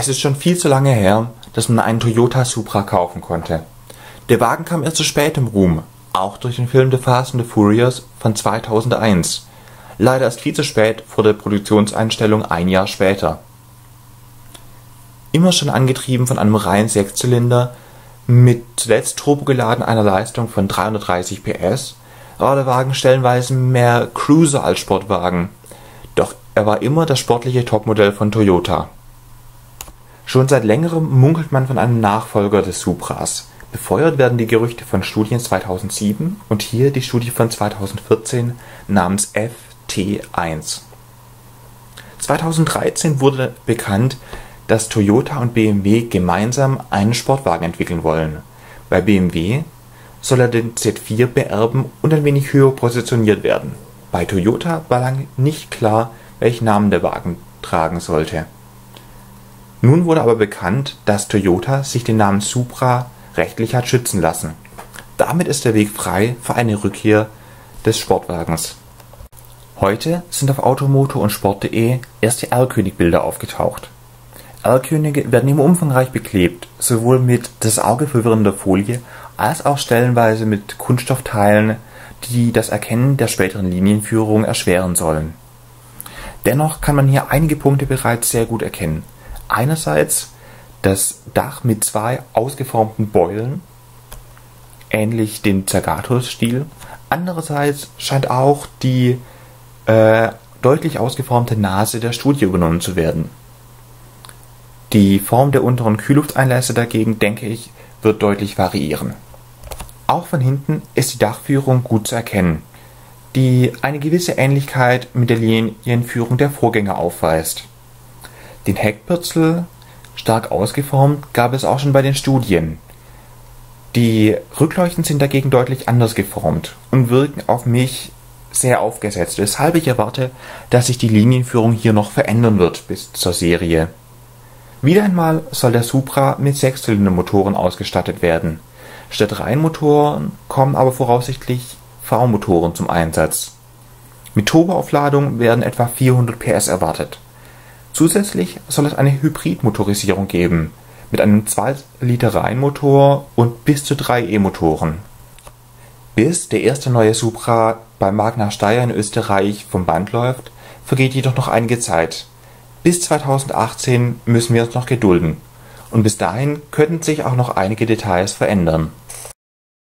Es ist schon viel zu lange her, dass man einen Toyota Supra kaufen konnte. Der Wagen kam erst zu spät im Ruhm, auch durch den Film The Fast and the Furious von 2001. Leider erst viel zu spät vor der Produktionseinstellung ein Jahr später. Immer schon angetrieben von einem reinen Sechszylinder, mit zuletzt turbogeladen einer Leistung von 330 PS, war der Wagen stellenweise mehr Cruiser als Sportwagen. Doch er war immer das sportliche Topmodell von Toyota. Schon seit längerem munkelt man von einem Nachfolger des Supras. Befeuert werden die Gerüchte von Studien 2007 und hier die Studie von 2014 namens FT1. 2013 wurde bekannt, dass Toyota und BMW gemeinsam einen Sportwagen entwickeln wollen. Bei BMW soll er den Z4 beerben und ein wenig höher positioniert werden. Bei Toyota war lange nicht klar, welchen Namen der Wagen tragen sollte. Nun wurde aber bekannt, dass Toyota sich den Namen Supra rechtlich hat schützen lassen. Damit ist der Weg frei für eine Rückkehr des Sportwagens. Heute sind auf Automoto und Sport.de erste R-König-Bilder aufgetaucht. R-Könige werden immer umfangreich beklebt, sowohl mit das Auge verwirrender Folie als auch stellenweise mit Kunststoffteilen, die das Erkennen der späteren Linienführung erschweren sollen. Dennoch kann man hier einige Punkte bereits sehr gut erkennen. Einerseits das Dach mit zwei ausgeformten Beulen, ähnlich dem Zagatos-Stil. Andererseits scheint auch die deutlich ausgeformte Nase der Studie übernommen zu werden. Die Form der unteren Kühllufteinlässe dagegen, denke ich, wird deutlich variieren. Auch von hinten ist die Dachführung gut zu erkennen, die eine gewisse Ähnlichkeit mit der Linienführung der Vorgänger aufweist. Den Heckbürzel, stark ausgeformt, gab es auch schon bei den Studien. Die Rückleuchten sind dagegen deutlich anders geformt und wirken auf mich sehr aufgesetzt, weshalb ich erwarte, dass sich die Linienführung hier noch verändern wird bis zur Serie. Wieder einmal soll der Supra mit Sechszylindermotoren ausgestattet werden. Statt Reihenmotoren kommen aber voraussichtlich V-Motoren zum Einsatz. Mit Turboaufladung werden etwa 400 PS erwartet. Zusätzlich soll es eine Hybridmotorisierung geben, mit einem 2-Liter-Reihenmotor und bis zu 3 E-Motoren. Bis der erste neue Supra bei Magna Steyr in Österreich vom Band läuft, vergeht jedoch noch einige Zeit. Bis 2018 müssen wir uns noch gedulden. Und bis dahin könnten sich auch noch einige Details verändern.